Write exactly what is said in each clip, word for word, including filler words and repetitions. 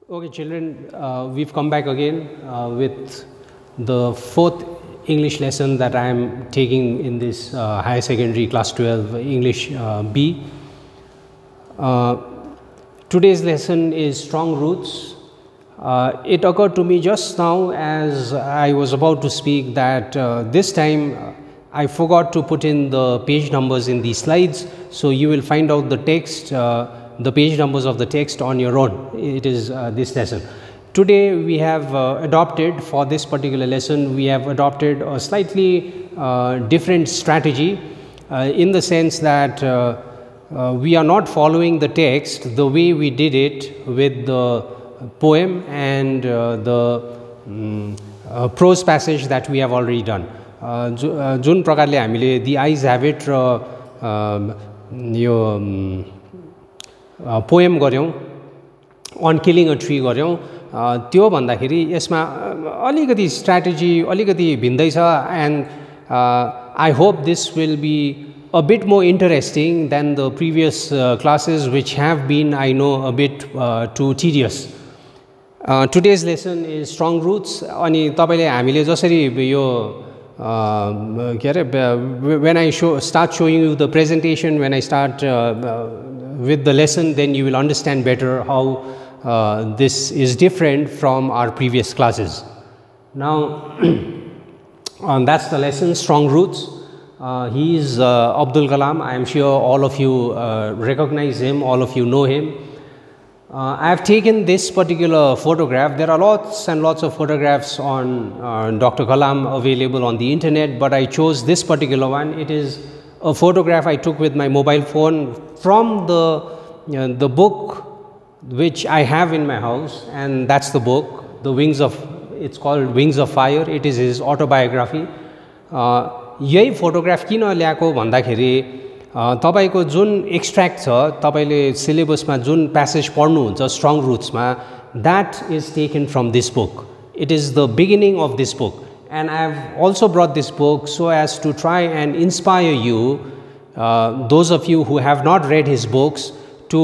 Okay, children, uh, we've come back again uh, with the fourth English lesson that I am taking in this uh, higher secondary class twelve English uh, B. Uh, today's lesson is strong roots. Uh, it occurred to me just now as I was about to speak that uh, this time uh, I forgot to put in the page numbers in the slides, so you will find out the text, uh, the page numbers of the text on your own. It is uh, this lesson. Today we have uh, adopted, for this particular lesson, we have adopted a slightly uh, different strategy uh, in the sense that uh, uh, we are not following the text the way we did it with the poem and uh, the um, uh, prose passage that we have already done. जुन प्रकारले हामीले the eyes have it र यो poem गऱ्यौँ on killing a tree गऱ्यौँ त्यो भन्दाखेरि यसमा अलिकति स्ट्र्याटेजी अलिकति भिन्दै छ and I hope this will be a bit more interesting than the previous classes which have been I know a bit too tedious. Today's lesson is strong roots. अनि तपाईँले हामीले जसरी यो के अरे when I show start showing you the presentation, when I start uh, uh, with the lesson, then you will understand better how uh, this is different from our previous classes. Now um, that's the lesson, strong roots. Uh, he is uh, Abdul Kalam. I am sure all of you uh, recognize him, all of you know him. Uh, I have taken this particular photograph. There are lots and lots of photographs on uh, Doctor Kalam available on the internet, but I chose this particular one. It is a photograph I took with my mobile phone from the, uh, the book which I have in my house, and that's the book, The Wings of, it's called Wings of Fire. It is his autobiography. यही photograph किन ल्याएको भन्दाखेरि तपाईको जुन extract छ तपाईले सिलेबसमा जुन passage पढ्नुहुन्छ स्ट्रङ रुट्समा, that is taken from this book. It is the beginning of this book and I have also brought this book so as to try and inspire you those of you who have not read his books to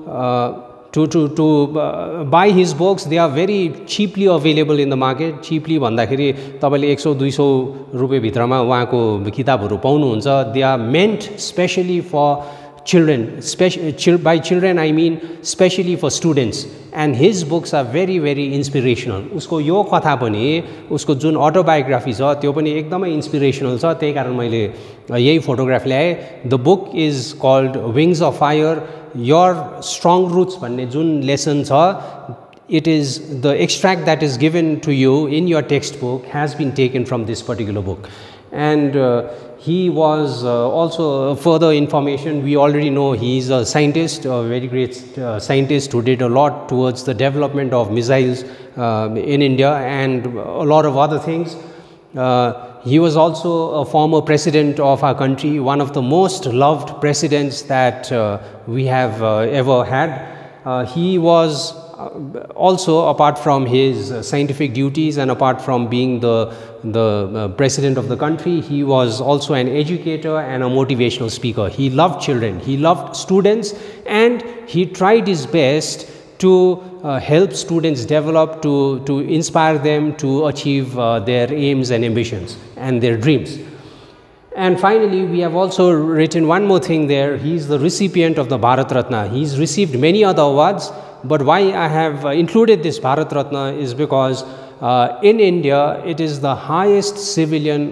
to to to uh, buy his books. They are very cheaply available in the market. Cheaply भन्दाखेरि तपाईले one hundred two hundred रुपैयाँ भित्रमा उहाँको किताबहरू पाउनुहुन्छ. They are meant specially for children. Special by children I mean specially for students. And his books are very very inspirational. उसको यो कथा पनि उसको जुन autobiography छ त्यो पनि एकदमै inspirational छ. त्यही कारण मैले यही फोटोग्राफ ल्याएँ. The book is called Wings of Fire. Your strong roots भन्ने जुन lesson छ, it is the extract that is given to you in your textbook has been taken from this particular book. And uh, he was uh, also uh, further information. We already know he is a scientist, a very great uh, scientist who did a lot towards the development of missiles uh, in India and a lot of other things. Uh, he was also a former president of our country, one of the most loved presidents that uh, we have uh, ever had. Uh, he was also, apart from his scientific duties and apart from being the, the uh, president of the country, he was also an educator and a motivational speaker. He loved children, he loved students, and he tried his best to uh, help students develop, to, to inspire them to achieve uh, their aims and ambitions and their dreams. And finally, we have also written one more thing there. He is the recipient of the Bharat Ratna. He's received many other awards, but why I have uh, included this Bharat Ratna is because uh, in India, it is the highest civilian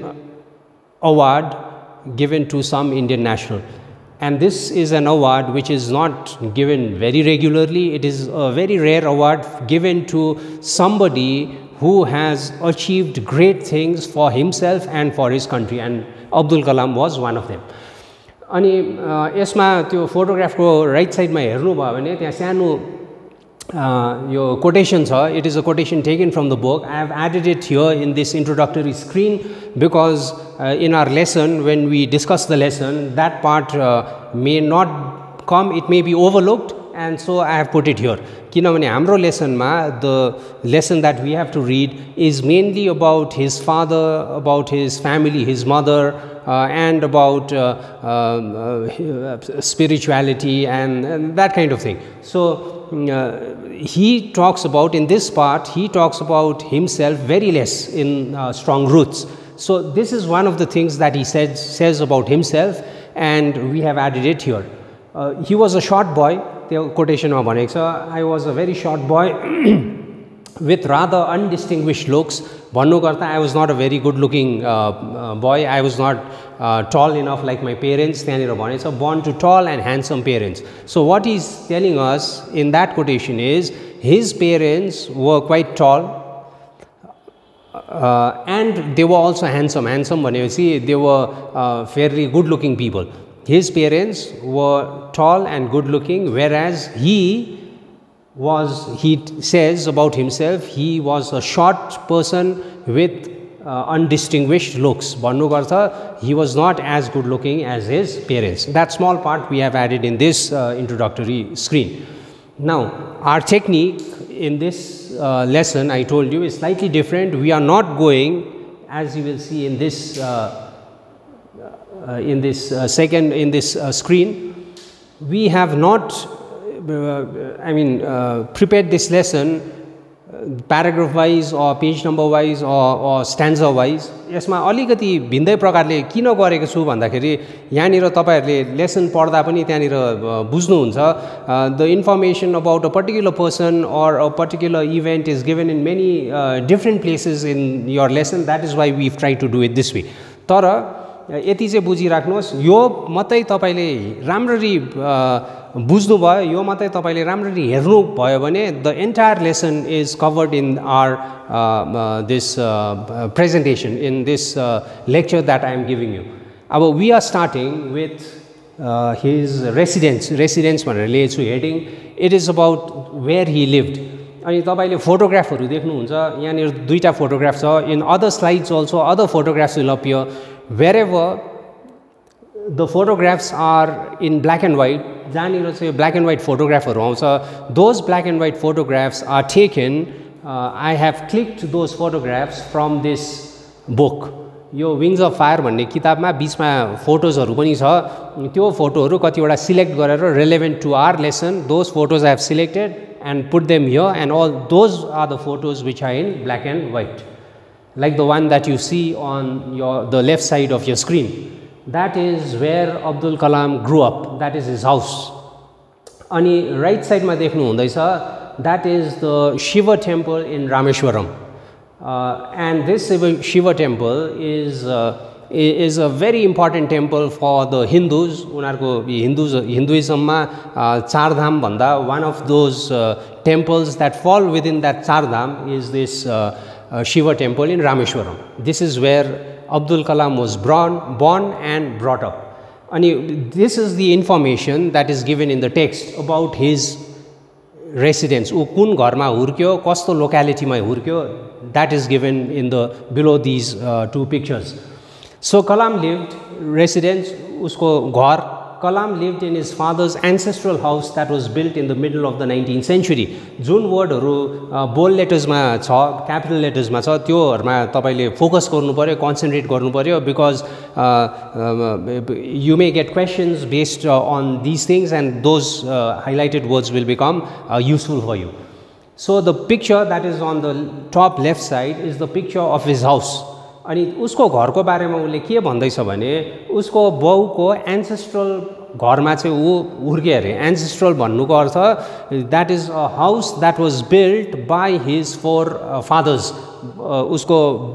award given to some Indian national. And this is an award which is not given very regularly. It is a very rare award given to somebody who has achieved great things for himself and for his country. And Abdul Kalam was one of them. अनि यसमा त्यो फोटोग्राफको right साइडमा हेर्नुभयो भने त्यहाँ सानो यो quotation छ. It is a quotation taken from the book. I have added it here in this introductory screen because in our lesson, when we discuss the lesson, that part uh, may not come, it may be overlooked, and so I have put it here. किनभने हाम्रो लेसनमा the lesson that we have to read is mainly about his father, about his family, his mother, uh, and about uh, uh, uh, spirituality and, and that kind of thing. So he talks about, in this part, he talks about himself very less in uh, strong roots. So this is one of the things that he says, says about himself, and we have added it here. Uh, he was a short boy, the quotation ma bhaneko cha, I was a very short boy with rather undistinguished looks. Bhannu garda, I was not a very good looking uh, uh, boy. I was not uh, tall enough like my parents. Tyanira bhaneको छ, born to tall and handsome parents. So what he's telling us in that quotation is his parents were quite tall, uh, and they were also handsome. Handsome bhaneपछि they were uh, fairly good looking people. His parents were tall and good looking, whereas he was, he says about himself, he was a short person with uh, undistinguished looks. Bhannu garda, he was not as good looking as his parents. That small part we have added in this uh, introductory screen. Now, our technique in this uh, lesson, I told you, is slightly different. We are not going, as you will see in this uh, uh, in this uh, second in this uh, screen, we have not Uh, I mean, uh, prepared this lesson uh, paragraph wise or page number wise or, or stanza wise. यसमा अलिकति भिन्दै प्रकारले किन गरेको छु भन्दाखेरि यहाँनिर तपाईहरुले लेसन पढ्दा पनि त्यहाँनिर बुझ्नुहुन्छ. The information about a particular person or a particular event is given in many uh, different places in your lesson. That is why we've tried to do it this way. तर यति चाहिँ बुझिराख्नुहोस्, यो मात्रै तपाईले राम्ररी बुझ्नु भयो, यो मात्रै तपाईले राम्ररी हेर्नु भयो भने the entire lesson is covered in our uh, uh, this uh, presentation, in this uh, lecture that I am giving you. अब we are starting with uh, his residence. Residence भनेर लिएको छु heading. It is about where he lived. अनि तपाईले फोटोग्राफहरु देख्नुहुन्छ, यहाँनिर दुईटा photograph छ. In other slides also other photographs will appear. Wherever the photographs are in black and white, जहाँनिर चाहिँ black and white photographहरु आउँछ, those black and white photographs are taken. uh, I have clicked those photographs from this book. Yo Wings of Fire भन्ने किताबमा बीचमा फोटोजहरु पनि छ. त्यो फोटोहरु कतिवटा select गरेर relevant to our lesson, those photos I have selected and put them here, and all those are the photos which are in black and white, like the one that you see on your the left side of your screen. That is where Abdul Kalam grew up. That is his house. Ani right side ma dekhnu hundaisa, that is the Shiva temple in Rameshwaram. Uh, and this Shiva temple is uh, is a very important temple for the Hindus. Unarko Hindus Hinduism ma Char Dham bhanda, one of those uh, temples that fall within that Char Dham is this uh, uh, Shiva temple in Rameshwaram. This is where Abdul Kalam was born, born and brought up. And this is the information that is given in the text about his residence. U kun gharma hurkyo, kasto locality ma hurkyo, that is given in the below these uh, two pictures. So Kalam lived residence, usko ghar. Kalam lived in his father's ancestral house that was built in the middle of the nineteenth century. Jun word haru bold letters ma cha, capital letters ma cha, tyo harma tapaile focus garnu paryo, concentrate garnu paryo, because uh, um, you may get questions based uh, on these things, and those uh, highlighted words will become uh, useful for you. So the picture that is on the top left side is the picture of his house. अनि उसको घरको बारेमा उले के भन्दैछ भने उसको बाउको एन्सेस्ट्रल घरमा चाहिँ उ हुर्के अरे. एन्सेस्ट्रल भन्नुको अर्थ that is a house that was built by his forefathers. उसको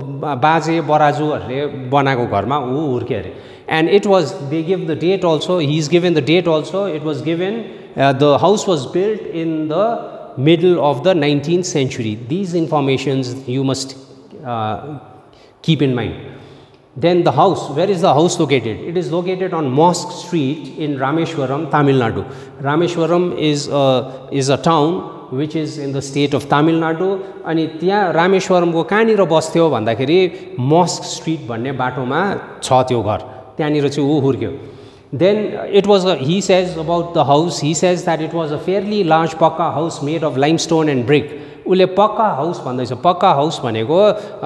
बाजे बराजुहरुले बनाएको घरमा उ हुर्के अरे. And it was, they give the date also, he is given the date also. It was given, uh, the house was built in the middle of the nineteenth century. These informations you must uh, keep in mind. Then the house, where is the house located? It is located on Mosque Street in Rameshwaram, Tamil Nadu. Rameshwaram is a, is a town which is in the state of Tamil Nadu. अनि त्यहाँ रामेश्वरमको कहाँनिर बस्थ्यो भन्दाखेरि Mosque Street भन्ने बाटोमा छ त्यो घर. त्यहाँनिर चाहिँ ऊ हुर्क्यो. Then it was a, he says about the house, he says that it was a fairly large pakka house made of limestone and brick. उसले पक्का हाउस भन्दैछ. पक्का हाउस भनेको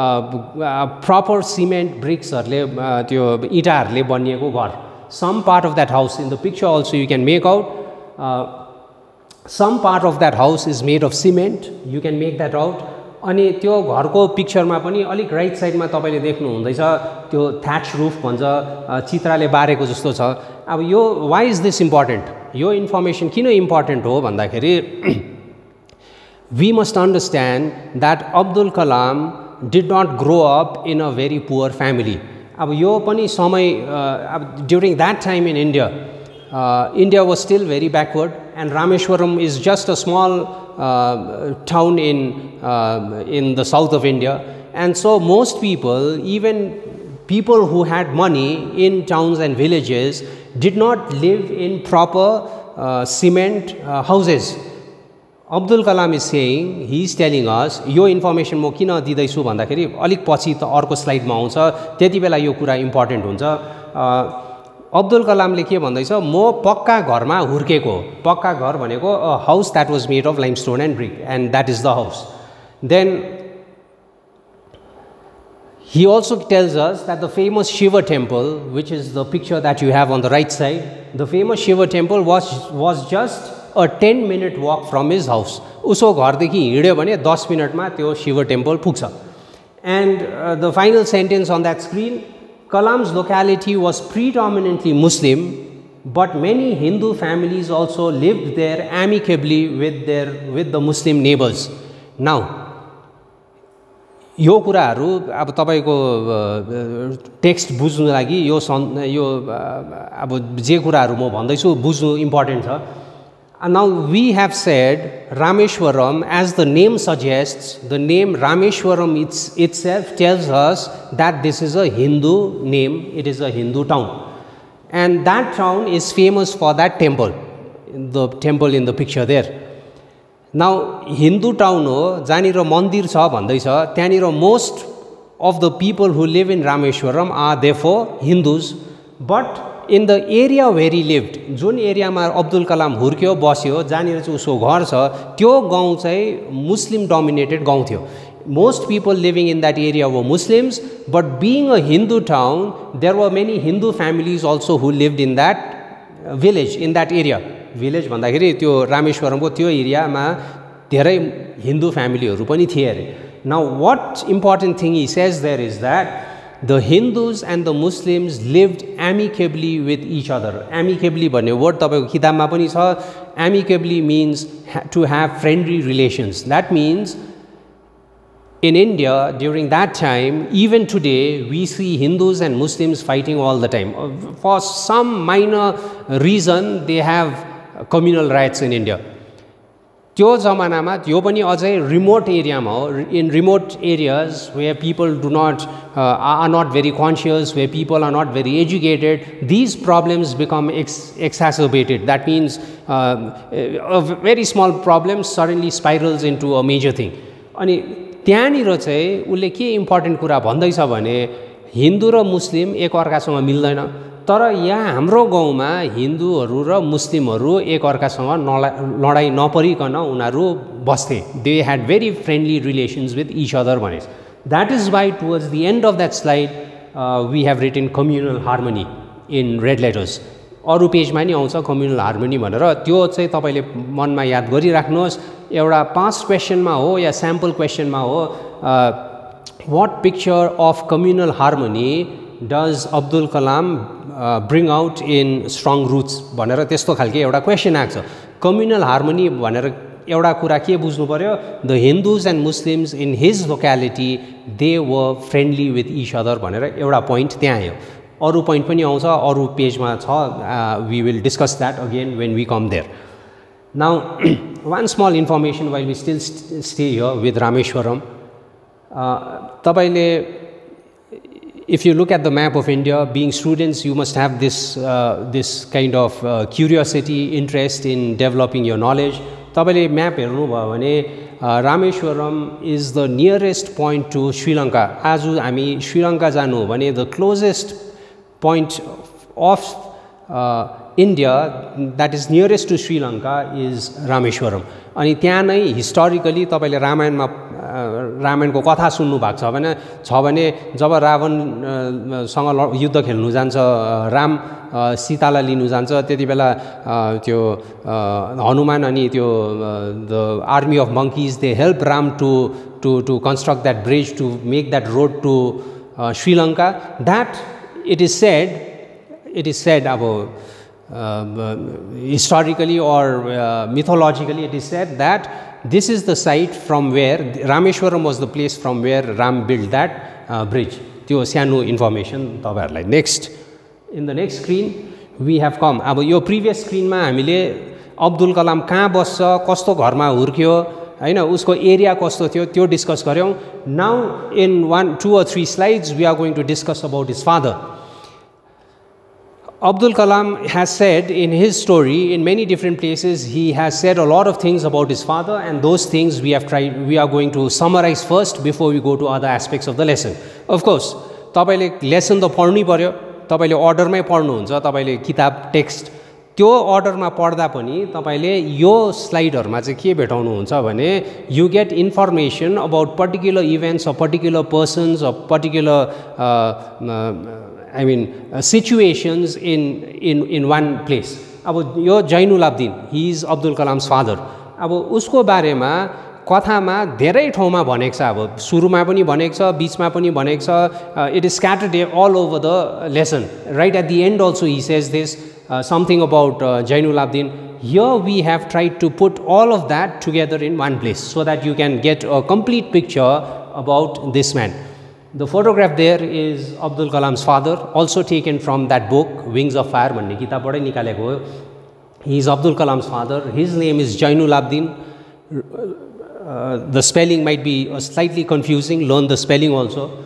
प्रपर सिमेन्ट ब्रिक्सहरूले त्यो इँटाहरूले बनिएको घर. Some part of that house in the picture also you can make out. some part of that house is made of cement. You can make that out. अनि त्यो घरको पिक्चरमा पनि अलिक राइट साइडमा तपाईले देख्नु हुँदैछ त्यो thatch roof भन्छ चित्राले बारेको जस्तो छ अब यो why is this important यो इन्फर्मेसन किन इम्पोर्टेन्ट हो भन्दाखेरि we must understand that Abdul Kalam did not grow up in a very poor family अब यो पनि समय अब during that time in India uh, India was still very backward and Rameshwaram is just a small uh, town in uh, in the south of India and so most people even people who had money in towns and villages did not live in proper uh, cement uh, houses. Abdul Kalam is saying, he is telling us, yo information म किन दिँदैछु भन्दाखेरि अलिक पछि त अर्को स्लाइडमा आउँछ त्यति बेला यो कुरा इम्पोर्टेन्ट हुन्छ अब्दुल कलामले के भन्दैछ म पक्का घरमा हुर्केको पक्का घर भनेको a house that was made of limestone and brick and that is the house then he also tells us that the famous Shiva temple which is the picture that you have on the right side the famous Shiva temple was was just a ten minute walk from his house उसको घरदेखि हिँड्यो भने दस मिनेटमा त्यो Shiva temple पुग्छ and uh, the final sentence on that screen Kalam's locality was predominantly Muslim but many Hindu families also lived there amicably with their with the Muslim neighbors now यो कुराहरु अब तपाईको टेक्स्ट बुझ्नु लागि यो यो अब जे कुराहरु म भन्दैछु बुझ्नु इम्पोर्टेन्ट छ And now we have said Rameshwaram, as the name suggests, the name Rameshwaram it's, itself tells us that this is a Hindu name, it is a Hindu town. And that town is famous for that temple, the temple in the picture there. Now, Hindu town ho, janira mandir cha bhandai cha, tyanira most of the people who live in Rameshwaram are therefore Hindus, but in the area where he lived जुन एरियामा अब्दुल कलाम हुर्क्यो बस्यो जहाँनिर चाहिँ उसको घर छ त्यो गाउँ चाहिँ मुस्लिम डोमिनेटेड गाउँ थियो most people living in that area were Muslims but being a Hindu town there were many Hindu families also who lived in that village in that area village भन्दाखेरि त्यो रामेश्वरमको त्यो एरियामा धेरै हिन्दू फ्यामिलीहरु पनि थिए अरे now what important thing he says there is that the Hindus and the Muslims lived amicably with each other. Amicably भन्ने word तपाईको किताबमा पनि छ. Amicably means to have friendly relations. That means in India during that time, even today, we see Hindus and Muslims fighting all the time. For some minor reason, they have communal riots in India. त्यो जमानामा यो पनि अझै remote एरियामा हो in remote areas where people do not are not very conscious where people are not very educated these problems become ex exacerbated that means a very small problem suddenly spirals into a major thing अनि त्यहाँनिर चाहिँ उसले के important कुरा भन्दैछ भने हिन्दू र मुस्लिम एकअर्कासँग मिल्दैन तर यहाँ हाम्रो गाउँमा हिन्दूहरू र मुस्लिमहरू एकअर्कासँग लडाई नपरिकन उनीहरू बस्थे they had very friendly relations with each other भने that is why towards the end of that slide we have written communal harmony in red letters अरू पेजमा नि आउँछ कम्युनल हार्मोनी भनेर त्यो चाहिँ तपाईँले मनमा याद गरिराख्नुहोस् एउटा पास्ट क्वेसनमा हो या स्याम्पल क्वेसनमा हो what picture of communal harmony does Abdul Kalam bring out in strong roots भनेर त्यस्तो खालके एउटा क्वेसन आएको छ कम्युनल हार्मोनी भनेर एउटा कुरा के बुझ्नु पर्यो the Hindus and Muslims in his locality they were friendly with each other भनेर एउटा पोइन्ट त्यहाँ आयो अरू पोइन्ट पनि आउँछ अरू पेजमा छ we will discuss that again when we come there now one small information while we still stay here with Rameswaram तपाईँले if you look at the map of India, being students, you must have this uh, this kind of uh, curiosity, interest in developing your knowledge. तपाईले map हेर्नुभयो भने Rameswaram is the nearest point to Sri Lanka. आज हामी श्रीलङ्का जानु हो भने the closest point of uh, India that is nearest to Sri Lanka is Rameshwaram. अनि त्यहाँ नै historically तपाईले रामायणमा रामायणको कथा सुन्नु भएको छ भने छ भने जब रावणसँग युद्ध खेल्नु जान्छ राम सीतालाई लिनु जान्छ त्यति बेला त्यो हनुमान अनि त्यो the army of monkeys they help Ram to to to construct that bridge to make that road to Sri Lanka that it is said it is said अब Uh, historically or uh, mythologically it is said that this is the site from where Rameshwaram was the place from where Ram built that uh, bridge. Tyo सानो information तपाईहरुलाई. Next, in the next screen we have come. अब यो previous screen मा हामीले अब्दुल कलाम कहाँ बस्छ, कस्तो घरमा हुर्क्यो, हैन, उसको एरिया कस्तो थियो त्यो डिस्कस गर्यौं. Now in one two or three slides we are going to discuss about his father. Abdul Kalam has said in his story, in many different places, he has said a lot of things about his father, and those things we have tried, we are going to summarize first before we go to other aspects of the lesson. Of course, तपाईले lesson त पढ्नै पर्यो, तपाईले orderमै पढ्नुहुन्छ, तपाईले किताब text त्यो orderमा पढ्दा पनि तपाईले यो स्लाइडहरुमा चाहिँ के भेटाउनुहुन्छ भने you get information about particular events or particular persons or particular uh, uh, I mean uh, situations in in in one place. अब यो Zainul आब्दिन, he is Abdul Kalam's father. अब उसको बारेमा कथामा धेरै ठाउँमा भनेको छ, अब सुरुमा पनि भनेको छ, बीचमा पनि भनेको छ. It is scattered all over the lesson. Right at the end also he says this uh, something about uh, Jainul Abidin. Here we have tried to put all of that together in one place so that you can get a complete picture about this man. The photograph there is Abdul Kalam's father, also taken from that book, Wings of Fire. He is Abdul Kalam's father. His name is Jainul Abidin. Uh, the spelling might be uh, slightly confusing. Learn the spelling also.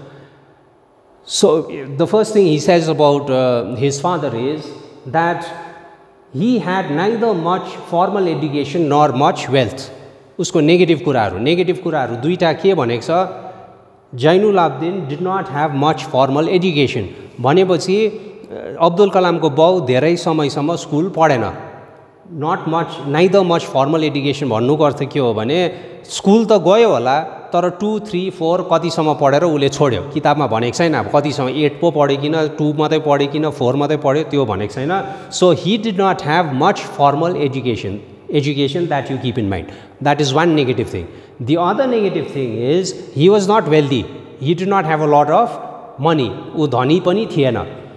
So the first thing he says about uh, his father is that he had neither much formal education nor much wealth. Usko negative kuraharu, negative kuraharu duita ke bhaneko cha. Jainul Abidin did not have much formal education. भनेपछि अब्दुल कलामको बाउ धेरै समयसम्म school पढेन. Not much, neither much formal education भन्नुको अर्थ के हो भने स्कुल त गयो होला तर two three four कतिसम्म पढेर उले छोड्यो. किताबमा भनेको छैन अब कतिसम्म eight पो पढेकिन two मात्रै पढेकिन four मात्रै पढ्यो त्यो भनेको छैन. So he did not have much formal education. Education that you keep in mind. That is one negative thing. The other negative thing is he was not wealthy. He did not have a lot of money. उ धनी पनि थिएन.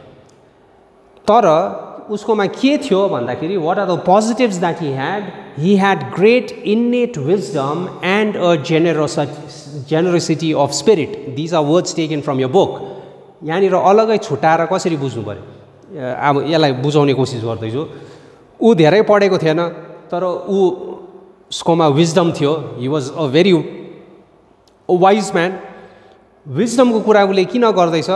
तर उसकोमा के थियो भन्दाखेरि what are the positives that he had? He had great innate wisdom and a generosity generosity of spirit. These are words taken from your book. यहाँनिर अलगै छुटाएर कसरी बुझ्नु पर्यो? अब यसलाई बुझाउने कोसिस गर्दैछु. उ धेरै पढेको थिएन तर उ उसकोमा विजडम थियो. He was a very a wise man. Wisdom को कुरा उले किन गर्दैछ?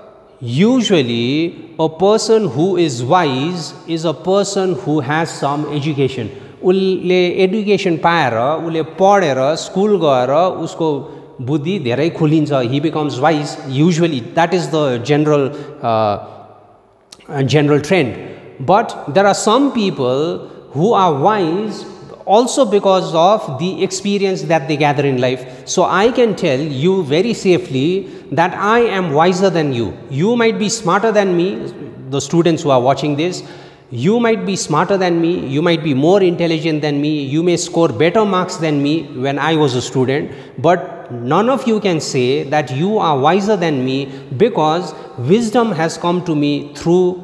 Usually a person who is wise is a person who has some education. उले education पाएर उले पढेर स्कुल गएर उसको बुद्धि धेरै खुलिन्छ. He becomes wise. Usually that is the general uh, general trend. But there are some people who are wise also because of the experience that they gather in life. So I can tell you very safely that I am wiser than you. You might be smarter than me, the students who are watching this. You might be smarter than me, you might be more intelligent than me, you may score better marks than me when I was a student, but none of you can say that you are wiser than me because wisdom has come to me through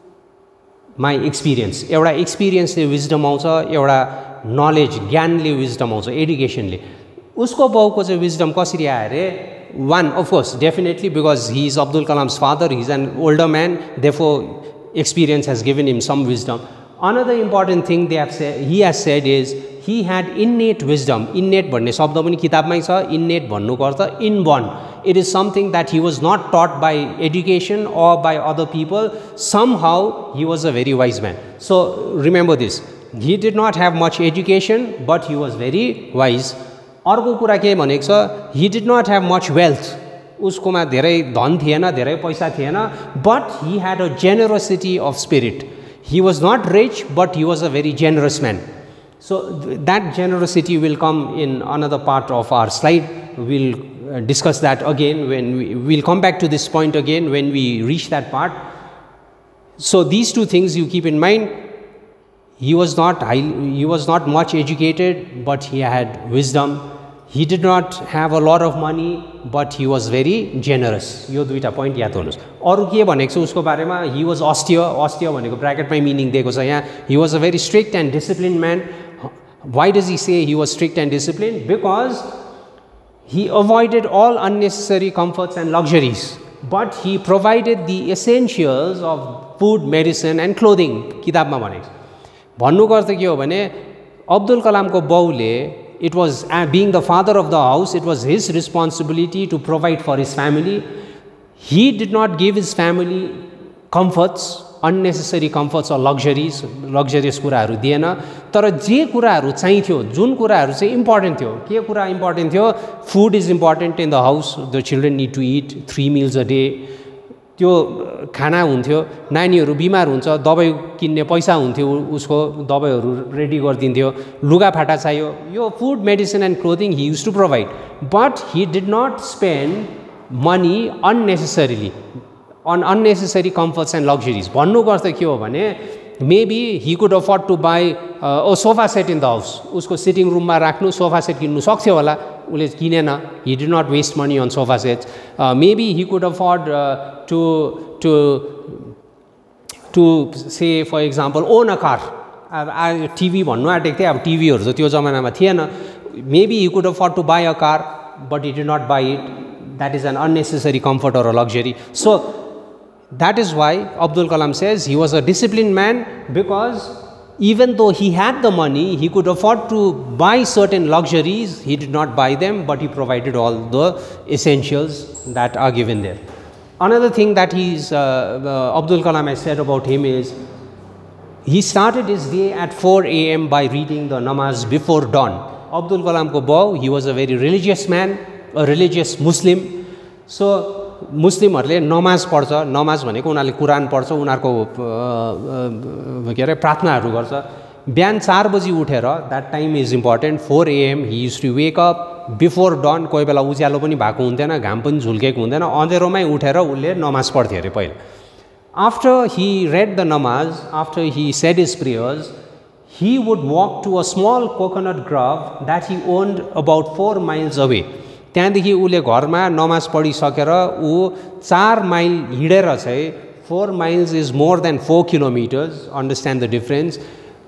my experience. एउटा experience ले wisdom आउँछ, एउटा knowledge, ज्ञानले wisdom आउँछ, educationले. उसको बाउको चाहिँ wisdom कसरी आयो रे? One, of course, definitely because he is Abdul Kalam's father, he is an older man, therefore experience has given him some wisdom. Another important thing they have said, he has said is he had innate wisdom. Innate भन्ने शब्द पनि किताबमै छ. Innate भन्नुको अर्थ inborn. It is something that he was not taught by education or by other people. Somehow he was a very wise man. So remember this. He did not have much education, but he was very wise. अर्को कुरा के भनेको छ? He did not have much wealth. उसकोमा धेरै धन थिएन, धेरै पैसा थिएन, but he had a generosity of spirit. He was not rich, but he was a very generous man. So that generosity will come in another part of our slide. we'll uh, discuss that again when we will come back to this point again when we reach that part. So these two things you keep in mind. He was not high, he was not much educated, but he had wisdom. He did not have a lot of money, but he was very generous. यो दुईटा point याद गर्नुस्. अरु के भनेको छ उसको बारेमा, he was austere. Austere भनेको bracket मै meaning दिएको छ यहाँ. He was a very strict and disciplined man. Why does he say he was strict and disciplined? Because he avoided all unnecessary comforts and luxuries, but he provided the essentials of food, medicine and clothing. किताबमा भनेको भन्नुको अर्थ के हो भने अब्दुल कलामको बाउले, it was uh, being the father of the house, it was his responsibility to provide for his family. He did not give his family comforts, unnecessary comforts or luxuries, luxurious कुराहरू दिएन. तर जे कुराहरू चाहिन्थ्यो, जुन कुराहरू चाहिँ इम्पोर्टेन्ट थियो, के कुरा important थियो, food is important in the house, the children need to eat three meals a day. त्यो खाना हुन्थ्यो, नानीहरू बिमार हुन्छ, दबाई किन्ने पैसा हुन्थ्यो, उसको दबाईहरू रेडी गरिदिन्थ्यो, लुगाफाटा चाहियो, यो food, medicine and clothing he used to provide. But he did not spend money unnecessarily on unnecessary comforts and luxuries. भन्नुको अर्थ के हो भने maybe he could afford to buy a sofa set in the house. उसको sitting रुममा राख्नु sofa set किन्नु सक्थ्यो होला, उसले किनेन. He did not waste money on sofa sets. Maybe he could afford to to to say for example own a car. अब TV भन्नु आँटेको थिएँ, अब टिभीहरू त त्यो जमानामा थिएन. Maybe he could afford to buy a car, but he did not buy it. That is an unnecessary comfort or a luxury. So that is why Abdul Kalam says he was a disciplined man, because even though he had the money, he could afford to buy certain luxuries. He did not buy them, but he provided all the essentials that are given there. Another thing that he's, uh, uh, Abdul Kalam has said about him is he started his day at four A M by reading the namaz before dawn. Abdul Kalam ko bau, he was a very religious man, a religious Muslim. So मुस्लिमहरूले नमाज पढ्छ. नमाज भनेको उनीहरूले कुरान पढ्छ, उनीहरूको के अरे प्रार्थनाहरू गर्छ. बिहान चार बजी उठेर, that time is important. Four AM he used to wake up before dawn. कोही बेला उज्यालो पनि भएको हुन्थेन, घाम पनि झुल्केको हुन्थेन, अँधेरोमै उठेर उसले नमाज पढ्थ्यो अरे पहिला. After he read the namaz, after he said his prayers, he would walk to a small coconut grove that he owned about four miles away. त्यहाँदेखि उसले घरमा नमाज पढिसकेर ऊ चार माइल हिँडेर चाहिँ, four miles is more than four kilometers. Understand the difference.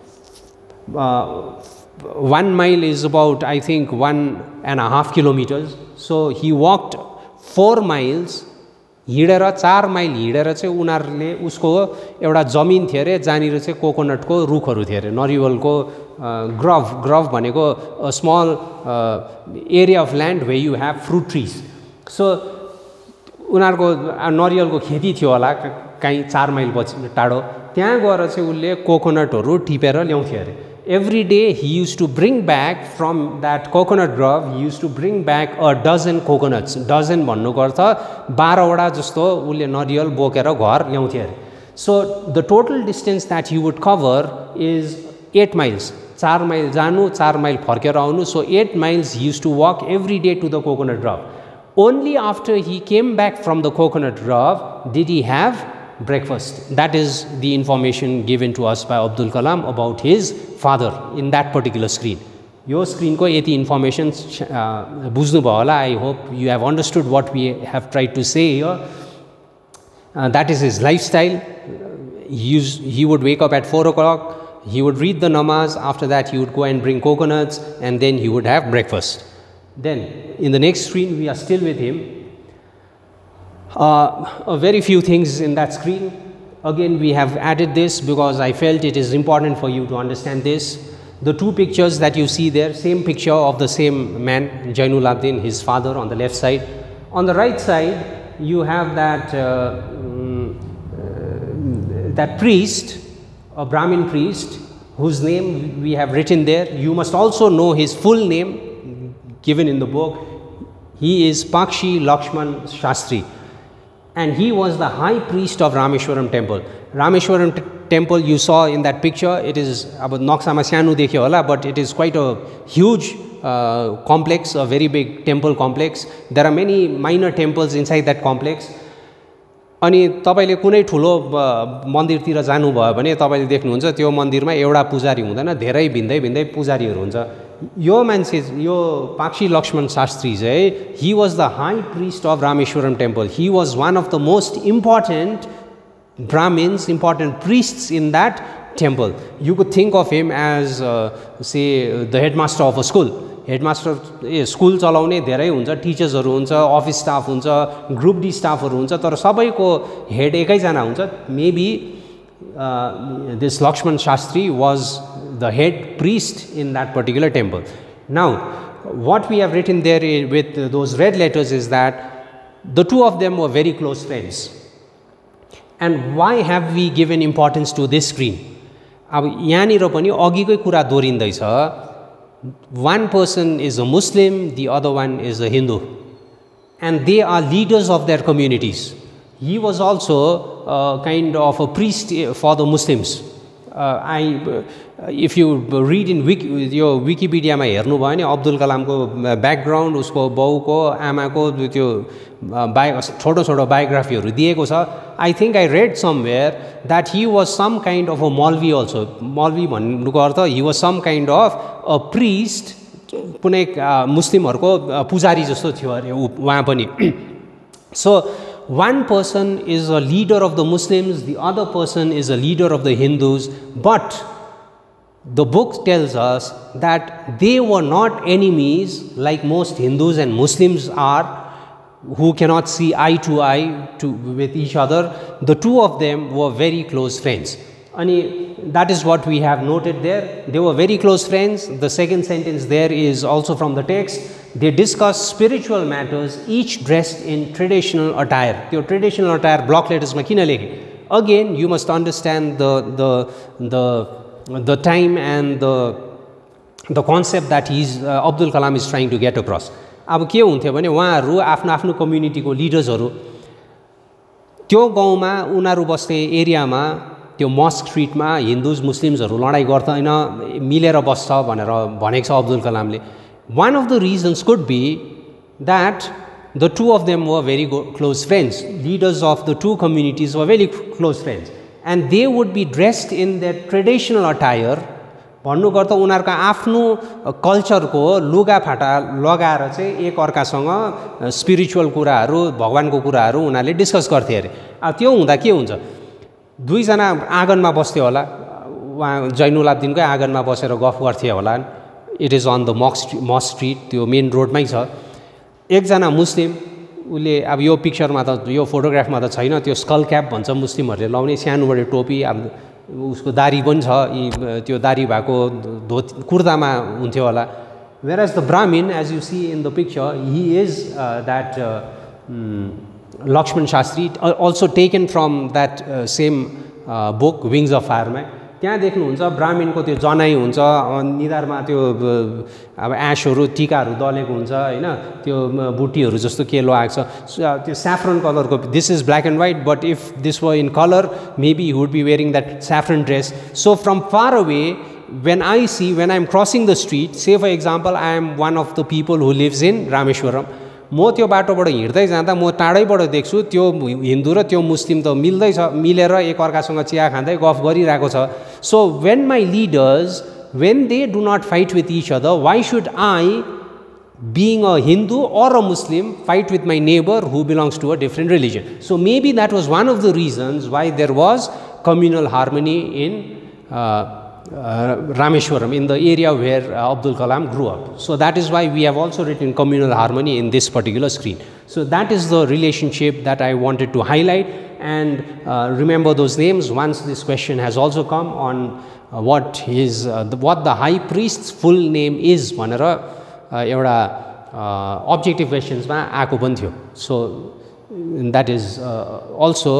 One mile is about I think one and half kilometers. So he walked four miles. हिँडेर चार माइल हिँडेर चाहिँ उनीहरूले, उसको एउटा जमिन थियो अरे जहाँनिर चाहिँ कोकोनटको रुखहरू थियो अरे, नरिवलको ग्रभ. ग्रभ भनेको small area of land where you have fruit trees. सो उनीहरूको नरिवलको खेती थियो होला कहीँ चार माइल पछि टाढो. त्यहाँ गएर चाहिँ उसले कोकोनटहरू टिपेर ल्याउँथ्यो अरे. every day he used to bring back from that coconut grove, he used to bring back a dozen coconuts. Dozen भन्नुको अर्थ बाह्रवटा जस्तो उसले नरियल बोकेर घर ल्याउँथ्यो अरे. So the total distance that he would cover is eight miles. चार mile जानु, चार माइल फर्केर आउनु. So eight miles he used to walk every day to the coconut grove. Only after he came back from the coconut grove did he have breakfast. That is the information given to us by Abdul Kalam about his father in that particular screen. Your screen ko Yati information बुझ्नु भयो होला. I hope you have understood what we have tried to say here. Uh, that is his lifestyle. He, used, he would wake up at four o'clock. He would read the namaz. After that, he would go and bring coconuts, and then he would have breakfast. Then, in the next screen, we are still with him. Uh, a very few things in that screen. Again, we have added this because I felt it is important for you to understand this. The two pictures that you see there, same picture of the same man, Jainul Abidin, his father on the left side. On the right side, you have that, uh, um, uh, that priest, a Brahmin priest, whose name we have written there. You must also know his full name given in the book. He is Pakshi Lakshman Shastri. And he was the high priest of Rameshwaram temple. Rameshwaram temple you saw in that picture, it is about Noksama Syanu dekhyo hola, but it is quite a huge uh, complex, a very big temple complex. There are many minor temples inside that complex. अनि तपाईले कुनै ठुलो मन्दिरतिर जानुभयो भने तपाईले देख्नुहुन्छ त्यो मन्दिरमा एउटा पुजारी हुँदैन, धेरै भिन्दै भिन्दै पुजारीहरू हुन्छ। यो मान्छे यो पाक्षी लक्ष्मण शास्त्री चाहिँ he was the high priest of Rameshwaram temple. He was one of the most important Brahmins, important priests in that temple. You could think of him as uh, say the headmaster of a school. Headmaster a school चलाउने धेरै हुन्छ, टिचर्सहरू हुन्छ, office staff हुन्छ, group D स्टाफहरू हुन्छ, तर सबैको हेड एकैजना हुन्छ। Maybe this Lakshman Shastri was the head priest in that particular temple. Now what we have written there with those red letters is that the two of them were very close friends. And why have we given importance to this screen? अब यहाँनिर पनि अघिकै कुरा दोहोरिँदैछ। One person is a Muslim, the other one is a Hindu, and they are leaders of their communities. He was also uh, kind of a priest for the Muslims. Uh, I, uh, if you read in wiki, your Wikipedia मा हेर्नु भयो नि Abdul कलामको background, उसको बाउको आमाको त्यो bio छोटो छोटो बायोग्राफीहरू दिएको छ। I think I read somewhere that he was some kind of a maulvi also. मौलवी भन्नुको अर्थ he was some kind of a priest, कुनै मुस्लिमहरूको पुजारी जस्तो थियो अरे उहाँ पनि। सो one person is a leader of the Muslims, the other person is a leader of the Hindus, but the book tells us that they were not enemies like most Hindus and Muslims are, who cannot see eye to eye to, with each other. The two of them were very close friends. And that is what we have noted there. They were very close friends. The second sentence there is also from the text. They discuss spiritual matters, each dressed in traditional attire. Your traditional attire block letters ma kina lekhe? Again, you must understand the the the the time and the the concept that he's uh, Abdul Kalam is trying to get across. अब के हुन्थ्यो भने उहाँहरू आफ्नो आफ्नो कम्युनिटीको लिडर्सहरू त्यो गाउँमा उनीहरू बस्ने एरियामा त्यो मस्क स्ट्रिटमा हिन्दुज मुस्लिम्सहरू लडाइँ गर्दैन, मिलेर बस्छ भनेर भनेको छ Abdul कलामले। One of the reasons could be that the two of them were very close friends. Leaders of the two communities were very close friends, and they would be dressed in their traditional attire. भन्नु गर्दा उनीहरुको आफ्नो कल्चरको लुगा फाटा लगाएर चाहिँ एक अर्कासँग spiritual कुराहरू, भगवानको कुराहरू उनीहरुले डिस्कस गर्थे अरे। अब त्यो हुँदा के हुन्छ, दुई जना आँगनमा बस्थे होला, उहाँ जैनुल आब्दिनकै आँगनमा बसेर गफ गर्थे होला। It is on the mosque mosque street, त्यो मेन रोडमै छ। एकजना मुस्लिम, उसले अब यो पिक्चरमा त यो फोटोग्राफमा त छैन, त्यो स्कल क्याप भन्छ मुस्लिमहरूले लाउने, सानोबडे टोपी, अब उसको दारी पनि छ, त्यो दारी भएको धोती कुर्तामा हुन्थ्यो होला। Whereas the Brahmin, as you see in the picture, he is uh, that uh, um, Lakshman Shastri, also taken from that uh, same uh, book, Wings of Fire. त्यहाँ देख्नुहुन्छ ब्राह्मणको त्यो जनाई हुन्छ, निधारमा त्यो अब एशहरू टीकाहरू दलेको हुन्छ हैन, त्यो बुटीहरू जस्तो के लगाएको छ, त्यो सैफ्रन कलरको। This is black and white, but if this were in colour maybe he would be wearing that saffron dress. So from far away when I see, when I am crossing the street, say for example I am one of the people who lives in Rameshwaram, म त्यो बाटोबाट हिँड्दै जाँदा म टाढैबाट देख्छु त्यो हिन्दू र त्यो मुस्लिम त मिल्दै छ, मिलेर एक अर्कासँग चिया खाँदै गफ गरिरहेको छ। सो when my leaders, when they do not fight with each other, why should I, being a Hindu or a Muslim, fight with my neighbor who belongs to a different religion? So maybe that was one of the reasons why there was communal harmony in uh, Uh, Rameshwaram, in the area where uh, Abdul Kalam grew up. So that is why we have also written communal harmony in this particular screen. So that is the relationship that I wanted to highlight, and uh, remember those names once this question has also come on uh, what his uh, the, what the high priest's full name is भनेर एउटा objective questions मा आएको पनि थियो. So that is uh, also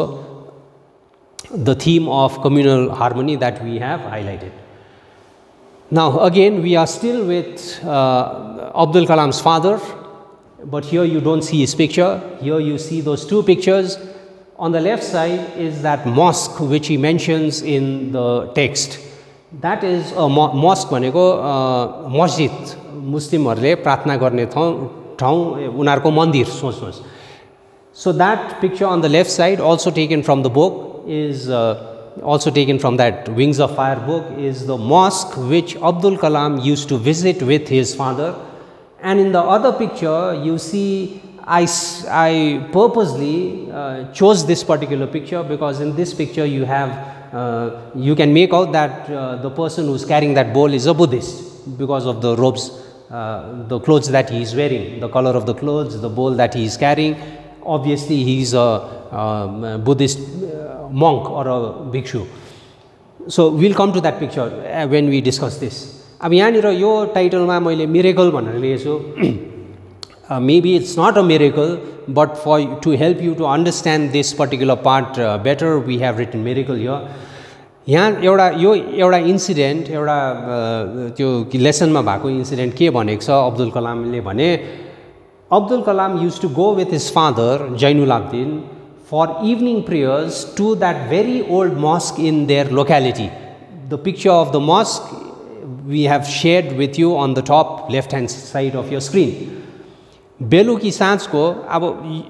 the theme of communal harmony that we have highlighted. Now again we are still with uh, Abdul Kalam's father, but here you don't see his picture. Here you see those two pictures. On the left side is that mosque which he mentions in the text. That is a mo mosque, bhaneko uh, masjid. मुस्लिमहरूले प्रार्थना गर्ने ठाउँ ठाउँ उनीहरूको मन्दिर सोच्नुहोस्. So that picture on the left side, also taken from the book, is uh, also taken from that Wings of Fire book, is the mosque which Abdul Kalam used to visit with his father. And in the other picture, you see, I, I purposely uh, chose this particular picture because in this picture you have, uh, you can make out that uh, the person who's carrying that bowl is a Buddhist because of the robes, uh, the clothes that he is wearing, the color of the clothes, the bowl that he is carrying. Obviously, he is a, a Buddhist monk or a bhikshu. So, we will come to that picture when we discuss this. अब यहाँनिर यो टाइटलमा मैले miracle भनेर लेखेको छु. Maybe it's not a miracle, but for to help you to understand this particular part uh, better, we have written miracle here. यहाँ एउटा यो एउटा incident एउटा त्यो लेसनमा भएको इन्सिडेन्ट के भनेको छ अब्दुल कलामले भने Abdul Kalam used to go with his father, Jainul Abidin, for evening prayers to that very old mosque in their locality. The picture of the mosque we have shared with you on the top left hand side of your screen. बेलुकी साँझको अब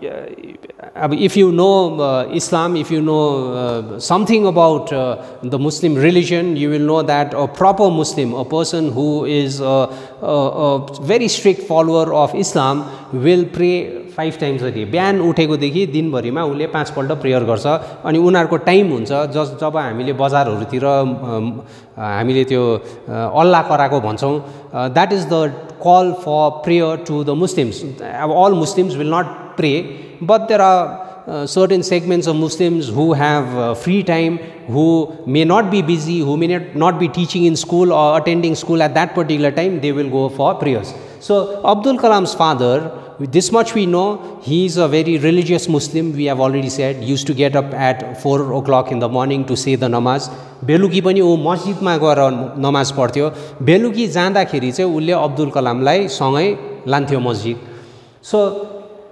अब if you know uh, Islam, if you know uh, something about uh, the Muslim religion, you will know that a proper Muslim, a person who is a, a, a very strict follower of Islam, will pray five times a day. बिहान उठेकोदेखि दिनभरिमा उसले पाँचपल्ट prayer गर्छ अनि उनीहरूको time हुन्छ जस जब हामीले बजारहरूतिर हामीले त्यो अल्लाह कराको भन्छौँ, that is the call for prayer to the Muslims. All Muslims will not pray, but there are uh, certain segments of Muslims who have uh, free time, who may not be busy, who may not be teaching in school or attending school at that particular time, they will go for prayers. So Abdul Kalam's father, this much we know, he is a very religious Muslim, we have already said, used to get up at four o'clock in the morning to say the namaz. बेलुकी पनि ऊ मस्जिदमा गएर नमाज पढ्थ्यो. बेलुकी जाँदाखेरि चाहिँ उसले अब्दुल कलामलाई सँगै लान्थ्यो मस्जिद. So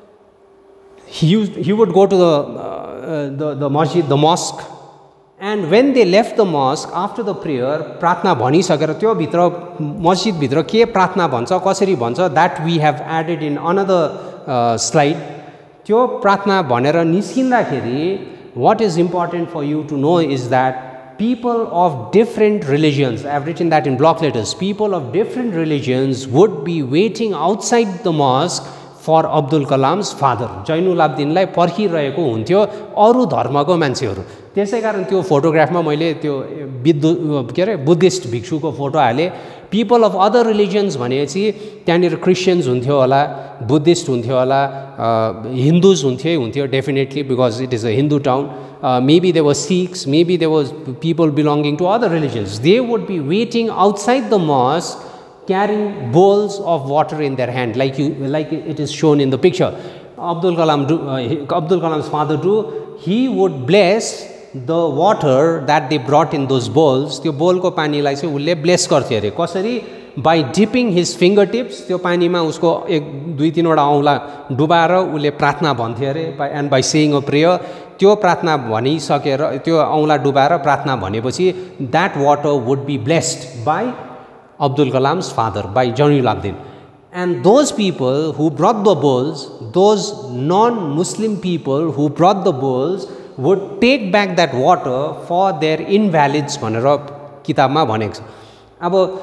he, he would go to the, uh, the, the masjid, the mosque, and when they left the mosque after the prayer, प्रार्थना भनिसकेर त्यो भित्र मस्जिद भित्र के प्रार्थना भन्छ कसरी भन्छ, that we have added in another uh, slide. त्यो प्रार्थना भनेर निस्किँदाखेरि what is important for you to know is that people of different religions, I have written that in block letters, people of different religions would be waiting outside the mosque for Abdul Kalam's father. Jainul Abidinलाई पर्खिरहेको हुन्थ्यो अरू धर्मको मान्छेहरू. त्यसै कारण त्यो फोटोग्राफमा मैले त्यो विद्ध के अरे बुद्धिस्ट भिक्षुको फोटो हालेँ. पिपल अफ अदर रिलिजन्स भनेपछि त्यहाँनिर क्रिस्चियन्स हुन्थ्यो होला, बुद्धिस्ट हुन्थ्यो होला, हिन्दूज हुन्थ्यो हुन्थ्यो definitely because it is a Hindu town. Maybe there were Sikhs, maybe there was people belonging to other religions. They would be waiting outside the mosque carrying bowls of water in their hand, like you, like it is shown in the picture. Abdul Kalam, do, uh, Abdul Kalam's father do, he would bless the water that they brought in those bowls. त्यो बोलको पानीलाई चाहिँ उसले bless गर्थ्यो अरे. कसरी? By dipping his fingertips, त्यो पानीमा उसको एक दुई तीनवटा औँला डुबाएर उसले प्रार्थना भन्थ्यो अरे. And by saying a prayer, त्यो प्रार्थना भनिसकेर त्यो औँला डुबाएर प्रार्थना भनेपछि that water would be blessed by Abdul Kalam's father, by Jainul Abidin. And those people who brought the bowls, those non-Muslim people who brought the bowls would take back that water for their invalids भनेर किताबमा भनेको छ. अब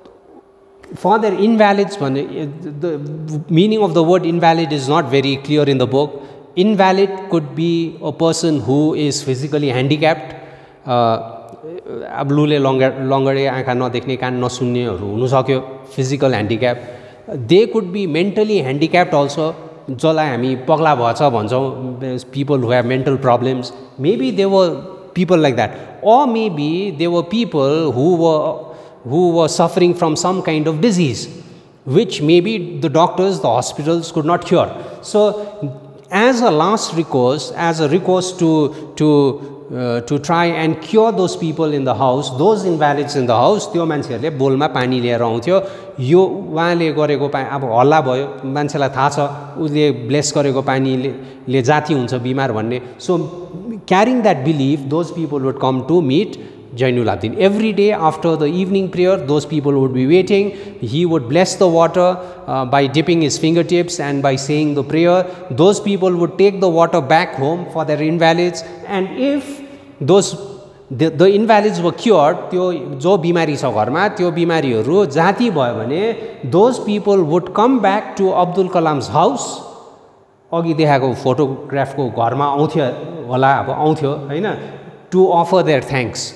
for their invalids, the meaning of the word invalid is not very clear in the book. Invalid could be a person who is physically handicapped. अब लुले लङ्गडे आँखा नदेख्ने कान नसुन्नेहरू हुन सक्यो, physical handicap. They could be mentally handicapped also, जसलाई हामी पगला भएछ भन्छौँ, people who have mental problems. Maybe they were people like that, or maybe they were people who were who were suffering from some kind of disease which maybe the doctors, the hospitals could not cure. So as a last recourse, as a recourse to to uh, to try and cure those people in the house, those invalids in the house, त्यो मान्छेहरूले बोलमा पानी लिएर आउँथ्यो. यो उहाँले गरेको पा अब हल्ला भयो, मान्छेलाई थाहा छ उसले ब्लेस गरेको पानीले जाती हुन्छ बिमार भन्ने. So carrying that belief, those people would come to meet Jainul Abidin. Every day after the evening prayer, those people would be waiting. He would bless the water uh, by dipping his fingertips and by saying the prayer. Those people would take the water back home for their invalids, and if those the, the invalids were cured, त्यो जो बिमारी छ घरमा त्यो बिमारीहरू जाती भयो भने those people would come back to Abdul Kalam's house. अघि देखाएको फोटोग्राफको घरमा आउँथ्यो होला, अब आउँथ्यो हैन, to offer their thanks.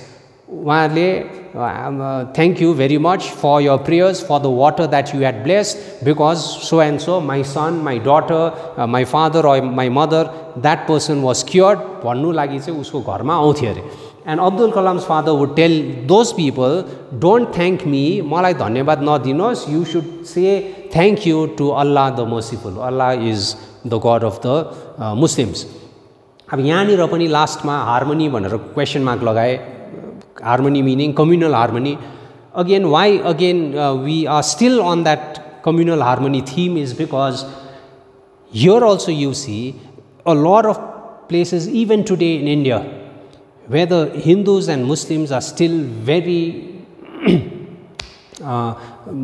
उहाँले thank you very much for your prayers, for the water that you had blessed, because so and so, my son, my daughter, uh, my father or my mother, that person was cured. भन्नु लागि चाहिँ उसको घरमा आउँथ्यो अरे. And Abdul Kalam's father would tell those people, don't thank me, मलाई धन्यवाद नदिनुहोस्, you should say thank you to Allah the Merciful. Allah is the God of the uh, Muslims. अब यहाँनिर पनि लास्टमा हार्मनी भनेर क्वेसन मार्क लगाए. Harmony meaning communal harmony. Again, why again uh, we are still on that communal harmony theme is because here also you see a lot of places even today in India where the Hindus and Muslims are still very uh,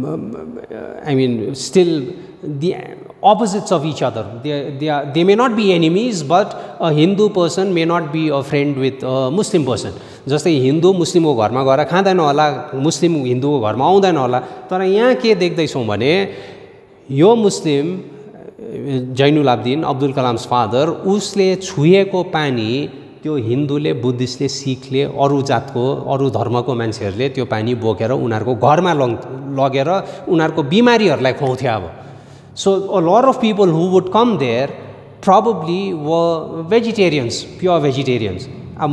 I mean still the opposites of each other. They, they, are, they may not be enemies, but a Hindu person may not be a friend with a Muslim person. जस्तै हिन्दू मुस्लिमको घरमा गएर खाँदैन होला, मुस्लिम हिन्दूको घरमा आउँदैन होला. तर यहाँ के देख्दैछौँ भने यो मुस्लिम जैनुल आब्दिन, अब्दुल कलाम्स फादर, उसले छुएको पानी त्यो हिन्दूले, बुद्धिस्टले, सिखले, अरू जातको अरू धर्मको मान्छेहरूले त्यो पानी बोकेर उनीहरूको घरमा लगेर उनीहरूको बिमारीहरूलाई खुवाउँथ्यो. अब so a lot of people who would come there probably were vegetarians, pure vegetarians.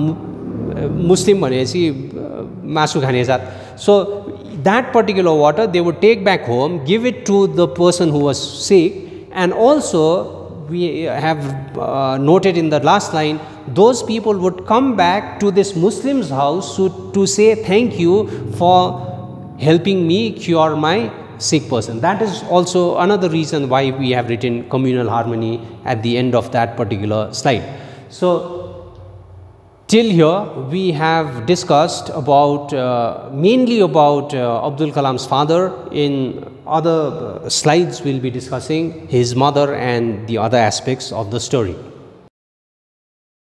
Muslim भनेपछि मासु खाने जात. So that particular water they would take back home, give it to the person who was sick, and also we have uh, noted in the last line, those people would come back to this Muslim's house to, to say thank you for helping me cure my sick person. That is also another reason why we have written communal harmony at the end of that particular slide. So till here we have discussed about uh, mainly about uh, Abdul Kalam's father. In other uh, slides we will be discussing his mother and the other aspects of the story.